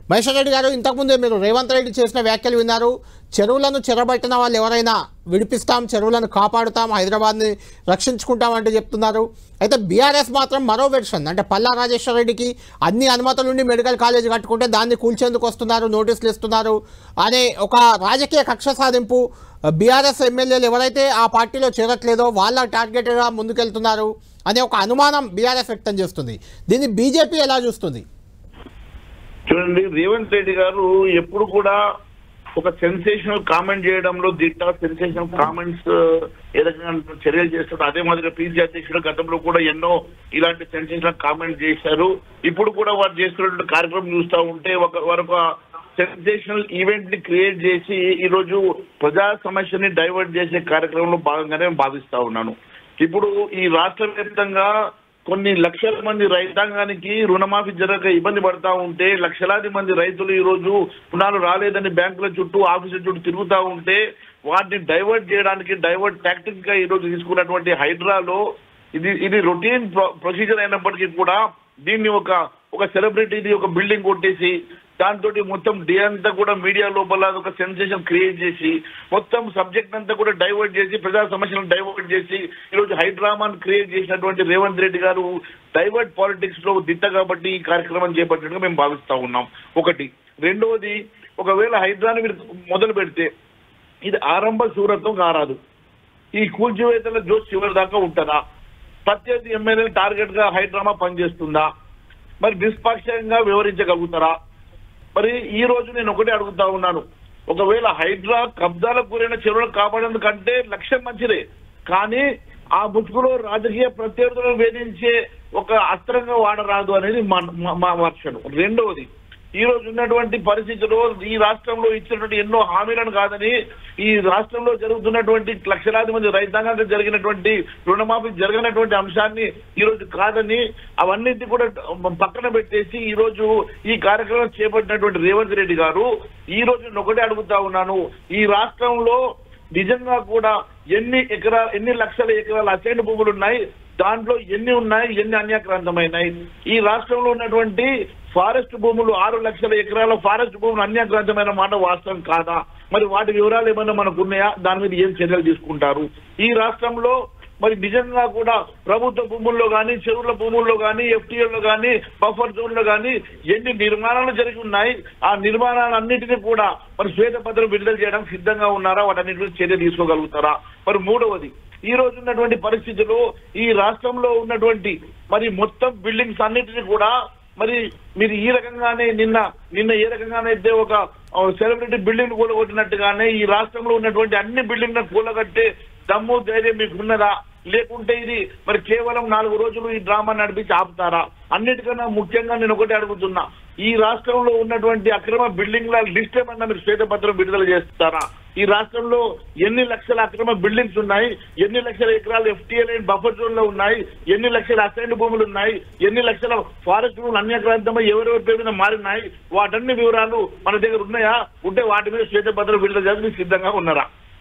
మహేశ్వర్ రెడ్డి గారు, ఇంతకుముందే మీరు రేవంత్ రెడ్డి చేసిన వ్యాఖ్యలు విన్నారు. చెరువులను చెరబట్టిన వాళ్ళు ఎవరైనా విడిపిస్తాం, చెరువులను కాపాడుతాం, హైదరాబాద్ని రక్షించుకుంటాం అంటూ చెప్తున్నారు. అయితే బీఆర్ఎస్ మాత్రం మరో వెర్షన్, అంటే పల్లా రాజేశ్వర్ రెడ్డికి అన్ని అనుమతులుండి మెడికల్ కాలేజ్ కట్టుకుంటే దాన్ని కూల్చేందుకు వస్తున్నారు, నోటీసులు ఇస్తున్నారు అనే ఒక రాజకీయ కక్ష సాధింపు. బీఆర్ఎస్ ఎమ్మెల్యేలు ఎవరైతే ఆ పార్టీలో చేరట్లేదో వాళ్ళ టార్గెట్గా ముందుకెళ్తున్నారు అనే ఒక అనుమానం బీఆర్ఎస్ వ్యక్తం చేస్తుంది. దీన్ని బీజేపీ ఎలా చూస్తుంది? చూడండి, రేవంత్ రెడ్డి గారు ఎప్పుడు కూడా ఒక సెన్సేషనల్ కామెంట్ చేయడంలో దిట్ట, సెన్సేషనల్ కామెంట్స్ ఏ రకంగా చర్యలు చేస్తారు. అదే మాదిరిగా పీసీ అధ్యక్షుడు గతంలో కూడా ఎన్నో ఇలాంటి సెన్సేషనల్ కామెంట్ చేశారు. ఇప్పుడు కూడా వారు చేస్తున్నటువంటి కార్యక్రమం చూస్తూ ఉంటే ఒక సెన్సేషనల్ ఈవెంట్ ని క్రియేట్ చేసి ఈ రోజు ప్రజా సమస్యని డైవర్ట్ చేసే కార్యక్రమంలో భాగంగానే భావిస్తా ఉన్నాను. ఇప్పుడు ఈ రాష్ట్ర వ్యాప్తంగా కొన్ని లక్షల మంది రైతాంగానికి రుణమాఫీ జరగక ఇబ్బంది పడతా ఉంటే, లక్షలాది మంది రైతులు ఈ రోజు రుణాలు రాలేదని బ్యాంకుల చుట్టూ ఆఫీసుల చుట్టూ తిరుగుతూ ఉంటే వాటిని డైవర్ట్ చేయడానికి డైవర్ట్ టాక్టిక్ గా ఈ రోజు తీసుకున్నటువంటి హైడ్రాలో ఇది రొటీన్ ప్రొసీజర్ అయినప్పటికీ కూడా దీన్ని ఒక సెలబ్రిటీది ఒక బిల్డింగ్ కొట్టేసి దాంతో మొత్తం డే అంతా కూడా మీడియా లోపల ఒక సెన్సేషన్ క్రియేట్ చేసి మొత్తం సబ్జెక్ట్ అంతా కూడా డైవర్ట్ చేసి ప్రజా సమస్యలను డైవర్ట్ చేసి ఈరోజు హైడ్రామాను క్రియేట్ చేసినటువంటి రేవంత్ రెడ్డి గారు డైవర్ట్ పాలిటిక్స్ లో దిట్ట కాబట్టి ఈ కార్యక్రమం చేపట్టినట్టుగా మేము భావిస్తా ఉన్నాం. ఒకటి. రెండవది, ఒకవేళ హైడ్రాని మీరు మొదలు పెడితే ఇది ఆరంభ శూరత్వం కారాదు. ఈ కూల్చివేతల జోష్ చివరి దాకా ఉంటుందా? ప్రత్యర్థి ఎమ్మెల్యేలు టార్గెట్ గా హైడ్రామా పనిచేస్తుందా? మరి నిష్పాక్షంగా వివరించగలుగుతారా? మరి ఈ రోజు నేను ఒకటే అడుగుతా ఉన్నాను, ఒకవేళ హైడ్రా కబ్జాలకు గురైన చెరువులను కాపాడేందుకంటే లక్ష్యం మంచిదే, కానీ ఆ ముసుగులో రాజకీయ ప్రత్యర్థులను వేధించే ఒక అస్త్రంగా వాడరాదు అనేది మా వర్షం. రెండవది, ఈ రోజు ఉన్నటువంటి పరిస్థితుల్లో ఈ రాష్ట్రంలో ఇచ్చినటువంటి ఎన్నో హామీలను కాదని ఈ రాష్ట్రంలో జరుగుతున్నటువంటి లక్షలాది మంది రైతాంగానికి జరిగినటువంటి రుణమాఫీ జరగనటువంటి అంశాన్ని ఈ రోజు కాదని అవన్నిటి కూడా పక్కన పెట్టేసి ఈ రోజు ఈ కార్యక్రమం చేపట్టినటువంటి రేవంత్ రెడ్డి గారు ఈ రోజు ఒకటే అడుగుతా ఉన్నాను, ఈ రాష్ట్రంలో నిజంగా కూడా ఎన్ని లక్షల ఎకరాల అసైన్ భూములు ఉన్నాయి, దాంట్లో ఎన్ని ఉన్నాయి, ఎన్ని అన్యాక్రాంతమైనాయి? ఈ రాష్ట్రంలో ఉన్నటువంటి ఫారెస్ట్ భూములు 6 లక్షల ఎకరాల ఫారెస్ట్ భూములు అన్యాక్రాంతమైన మాట వాస్తవం కాదా? మరి వాటి వివరాలు ఏమైనా మనకు ఉన్నాయా? దాని మీద ఏం చర్యలు తీసుకుంటారు? ఈ రాష్ట్రంలో మరి నిజంగా కూడా ప్రభుత్వ భూముల్లో కానీ, చెరువుల భూముల్లో కానీ, ఎఫ్టీఎల్లో కానీ, బఫర్ జోన్లో కానీ ఎన్ని నిర్మాణాలు జరిగి ఉన్నాయి? ఆ నిర్మాణాలన్నింటినీ కూడా మరి శ్వేతపత్రం విడుదల చేయడానికి సిద్ధంగా ఉన్నారా? వాటన్నిటి చర్య తీసుకోగలుగుతారా? మరి మూడవది, ఈ రోజు ఉన్నటువంటి పరిస్థితుల్లో ఈ రాష్ట్రంలో ఉన్నటువంటి మరి మొత్తం బిల్డింగ్స్ అన్నిటినీ కూడా మరి మీరు ఈ రకంగానే నిన్న ఏ రకంగానైతే ఒక సెలబ్రిటీ బిల్డింగ్ కూలగొట్టినట్టుగానే ఈ రాష్ట్రంలో ఉన్నటువంటి అన్ని బిల్డింగ్లను కూలగట్టే దమ్ము ధైర్యం మీకు ఉన్నదా? లేకుంటే ఇది మరి కేవలం 4 రోజులు ఈ డ్రామా నడిపించి ఆపుతారా? అన్నిటికన్నా ముఖ్యంగా నేను ఒకటి అడుగుతున్నా, ఈ రాష్ట్రంలో ఉన్నటువంటి అక్రమ బిల్డింగ్ల లిస్ట్ ఏమన్నా మీరు శ్వేతపత్రం విడుదల చేస్తారా? ఈ రాష్ట్రంలో ఎన్ని లక్షల అక్రమ బిల్డింగ్స్ ఉన్నాయి, ఎన్ని లక్షల ఎకరాలు ఎఫ్టీఎల్ అండ్ బఫర్ జోన్ లో ఉన్నాయి, ఎన్ని లక్షల అసైన్ భూములు ఉన్నాయి, ఎన్ని లక్షల ఫారెస్ట్ భూములు అన్యాక్రాంతమై ఎవరెవరి పేరు మీద మారినాయి? వాటన్ని వివరాలు మన దగ్గర ఉన్నాయా? ఉంటే వాటి మీద శ్వేతపత్రం విడుదల చేయడానికి సిద్ధంగా ఉన్నారా?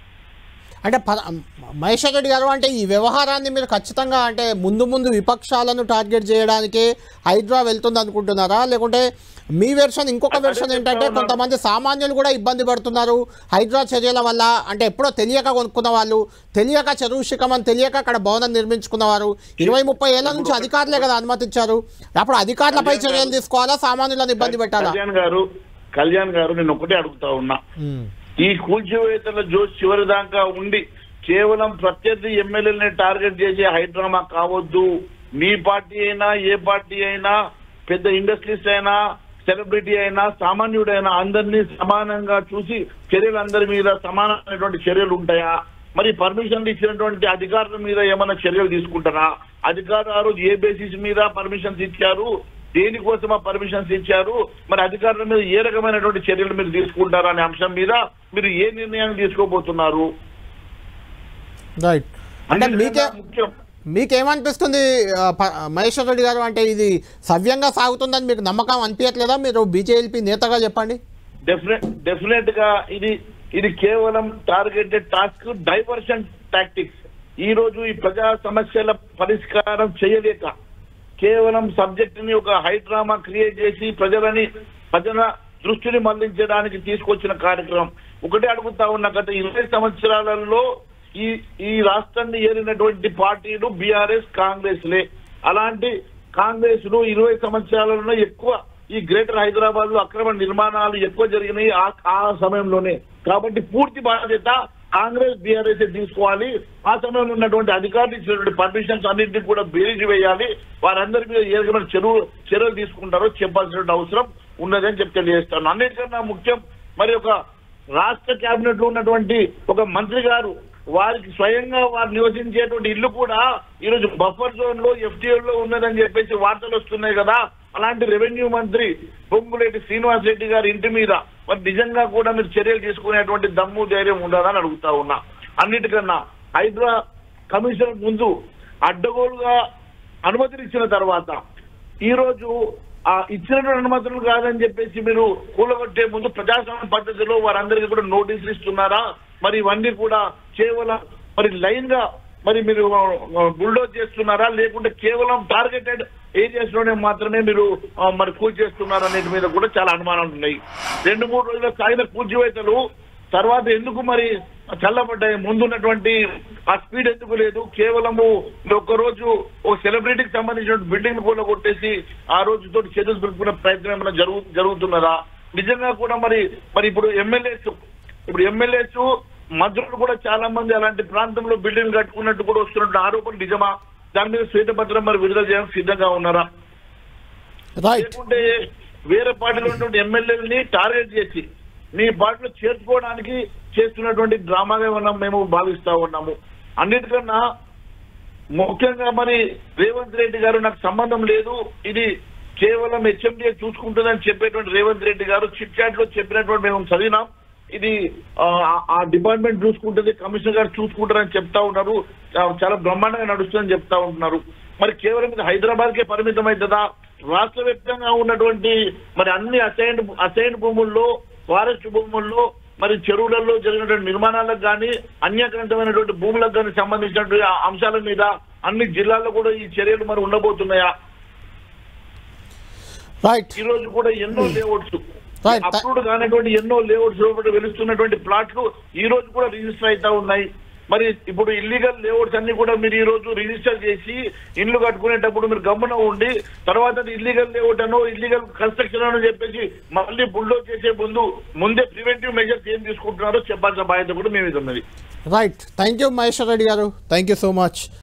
అంటే మహేశ్వర్ రెడ్డి గారు, అంటే ఈ వ్యవహారాన్ని మీరు ఖచ్చితంగా అంటే ముందు విపక్షాలను టార్గెట్ చేయడానికి హైడ్రా వెళ్తుంది అనుకుంటున్నారా? లేకుంటే మీ వెర్షన్ ఇంకొక వెర్షన్ ఏంటంటే కొంతమంది సామాన్యులు కూడా ఇబ్బంది పడుతున్నారు హైడ్రా చర్యల వల్ల, అంటే ఎప్పుడో తెలియక కొనుక్కున్న వాళ్ళు, తెలియక చెరువు శిఖమని తెలియక అక్కడ భవనం నిర్మించుకున్నవారు 20-30 ఏళ్ల నుంచి అధికారులే కదా అనుమతించారు. అప్పుడు అధికారులపై చర్యలు తీసుకోవాలా, సామాన్యులను ఇబ్బంది పెట్టాలా? కళ్యాణ్ గారు నేను ఒకటే అడుగుతా ఉన్నా, ఈ కూల్చివేతల జోష్ చివరి దాకా ఉండి కేవలం ప్రత్యర్థి ఎమ్మెల్యేలని టార్గెట్ చేసే హైడ్రామా కావద్దు. మీ పార్టీ అయినా, ఏ పార్టీ అయినా, పెద్ద ఇండస్ట్రీస్ అయినా, సెలబ్రిటీ అయినా, సామాన్యుడైనా అందరినీ సమానంగా చూసి చర్యలు అందరి మీద సమానమైనటువంటి చర్యలు ఉంటాయా? మరి పర్మిషన్లు ఇచ్చినటువంటి అధికారుల మీద ఏమైనా చర్యలు తీసుకుంటారా? అధికారులు ఆ రోజు ఏ బేసిస్ మీద పర్మిషన్స్ ఇచ్చారు, దేనికోసం ఆ పర్మిషన్స్ ఇచ్చారు, మరి అధికారుల మీద ఏ రకమైనటువంటి చర్యలు మీరు తీసుకుంటారా అనే అంశం మీద మీరు ఏ నిర్ణయాన్ని తీసుకోబోతున్నారు? రైట్. అంటే మీకేమనిపిస్తుంది మహేశ్వర్ రెడ్డి గారు, అంటే ఇది సవ్యంగా సాగుతుందని మీకు నమ్మకం అనిపించట్లేదా? మీరు బీజేపీ నేతగా చెప్పండి. డెఫినెట్ గా ఇది కేవలం టార్గెటెడ్ టాస్క్, డైవర్షన్ టాక్టిక్స్. ఈ రోజు ఈ ప్రజా సమస్యల పరిష్కారం చేయలేక కేవలం సబ్జెక్ట్ ని ఒక హైడ్రామా క్రియేట్ చేసి ప్రజల దృష్టిని మళ్లించడానికి తీసుకొచ్చిన కార్యక్రమం. ఒకటే అడుగుతా ఉన్నా, గత 20 సంవత్సరాలలో ఈ రాష్ట్రాన్ని ఏలినటువంటి పార్టీలు బీఆర్ఎస్ కాంగ్రెస్లే. అలాంటి కాంగ్రెస్ లు 20 సంవత్సరాలలో ఎక్కువ ఈ గ్రేటర్ హైదరాబాద్ లో అక్రమ నిర్మాణాలు ఎక్కువ జరిగినాయి ఆ సమయంలోనే. కాబట్టి పూర్తి బాధ్యత కాంగ్రెస్ బీఆర్ఎస్ తీసుకోవాలి. ఆ సమయంలో ఉన్నటువంటి అధికారులు ఇచ్చినటువంటి పర్మిషన్స్ అన్నింటినీ కూడా బేరీజు వేయాలి. వారందరి మీద ఏ రకమైన చర్యలు తీసుకుంటారో చెప్పాల్సిన అవసరం ఉన్నదని చెప్పి తెలియజేస్తాను. అన్నిటికన్నా ముఖ్యం, మరి ఒక రాష్ట్ర కేబినెట్ లో ఉన్నటువంటి ఒక మంత్రి గారు వారికి స్వయంగా వారు నివసించేటువంటి ఇల్లు కూడా ఈరోజు బఫర్ జోన్ లో ఎఫ్టీఎల్ లో ఉన్నదని చెప్పేసి వార్తలు వస్తున్నాయి కదా. అలాంటి రెవెన్యూ మంత్రి పొంగులేటి శ్రీనివాస్ రెడ్డి గారి ఇంటి మీద మరి నిజంగా కూడా మీరు చర్యలు తీసుకునేటువంటి దమ్ము ధైర్యం ఉండదని అడుగుతా ఉన్నా. అన్నిటికన్నా హైదరాబాద్ కమిషన్ ముందు అడ్డగోలుగా అనుమతులు ఇచ్చిన తర్వాత ఈ రోజు ఆ ఇచ్చిన అనుమతులు కాదని చెప్పేసి మీరు కూలగొట్టే ముందు ప్రజాస్వామ్య పద్ధతిలో వారందరికీ కూడా నోటీసులు ఇస్తున్నారా? మరి ఇవన్నీ కూడా కేవలం మరి లైన్ గా మరి మీరు బుల్డోజ్ చేస్తున్నారా, లేకుంటే కేవలం టార్గెటెడ్ ఏరియాస్ లోనే మాత్రమే మీరు మరి కూల్చేస్తున్నారా అనేది మీద కూడా చాలా అనుమానాలు ఉన్నాయి. 2-3 రోజుల సాగిన కూల్చివేతలు తర్వాత ఎందుకు మరి చల్లబడ్డాయి? ముందున్నటువంటి ఆ స్పీడ్ ఎందుకు లేదు? కేవలము ఒక్కరోజు ఒక సెలబ్రిటీకి సంబంధించిన బిల్డింగ్ కూడా కొట్టేసి ఆ రోజుతో చర్యలు దులుపుకునే ప్రయత్నం ఏమైనా జరుగుతున్నదా? నిజంగా కూడా మరి ఇప్పుడు ఎమ్మెల్యేస్ మంత్రులు కూడా చాలా మంది అలాంటి ప్రాంతంలో బిల్డింగ్ కట్టుకున్నట్టు కూడా వస్తున్నట్టు ఆరోపణ నిజమా? దాని మీద శ్వేతపత్రం మరి విడుదల చేయడానికి సిద్ధంగా ఉన్నారా? లేకుంటే వేరే పార్టీలో ఉన్నటువంటి ఎమ్మెల్యేలని టార్గెట్ చేసి మీ పార్టీలో చేర్చుకోవడానికి చేస్తున్నటువంటి డ్రామాగా ఏమన్నా మేము భావిస్తా ఉన్నాము. అన్నిటికన్నా ముఖ్యంగా మరి రేవంత్ రెడ్డి గారు నాకు సంబంధం లేదు, ఇది కేవలం హెచ్ఎండిఏ చూసుకుంటుందని చెప్పేటువంటి రేవంత్ రెడ్డి గారు చిట్ చాట్ లో చెప్పినటువంటి మేము చదివినాం. ఇది ఆ డిపార్ట్మెంట్ చూసుకుంటుంది, కమిషనర్ గారు చూసుకుంటారని చెప్తా ఉన్నారు. చాలా బ్రహ్మాండంగా నడుస్తుందని చెప్తా ఉంటున్నారు. మరి కేవలం ఇది హైదరాబాద్ కే పరిమితం అవుతుందా? రాష్ట్ర వ్యాప్తంగా ఉన్నటువంటి మరి అన్ని అసైన్డ్ భూముల్లో, ఫారెస్ట్ భూముల్లో, మరి చెరువులలో జరిగినటువంటి నిర్మాణాలకు కానీ అన్యాక్రాంతమైనటువంటి భూములకు కానీ సంబంధించినటువంటి అంశాల మీద అన్ని జిల్లాల్లో కూడా ఈ చర్యలు మరి ఉండబోతున్నాయా? ఈ రోజు కూడా ఎన్నో లేఅవుట్స్ అప్రూవ్డ్ కానటువంటి ఎన్నో లేఅవుట్స్ వెలుస్తున్నటువంటి ప్లాట్లు ఈ రోజు కూడా రిజిస్టర్ అవుతా ఉన్నాయి. మరి ఇప్పుడు ఇల్లీగల్ లేఅవుట్స్ అన్ని కూడా మీరు ఈ రోజు రిజిస్టర్ చేసి ఇండ్లు కట్టుకునేటప్పుడు మీరు గమ్మున ఉండి తర్వాత ఇల్లీగల్ లేఅవుట్ అనో ఇల్లీగల్ కన్స్ట్రక్షన్ అనో చెప్పేసి మళ్ళీ బుల్డోజ్ చేసే ముందే ప్రివెంటివ్ మెజర్స్ ఏం తీసుకుంటున్నారో చెప్పాల్సిన బాధ్యత కూడా మీ మీద ఉన్నది. Right, thank you Maheshwar Reddy garu, thank you so much.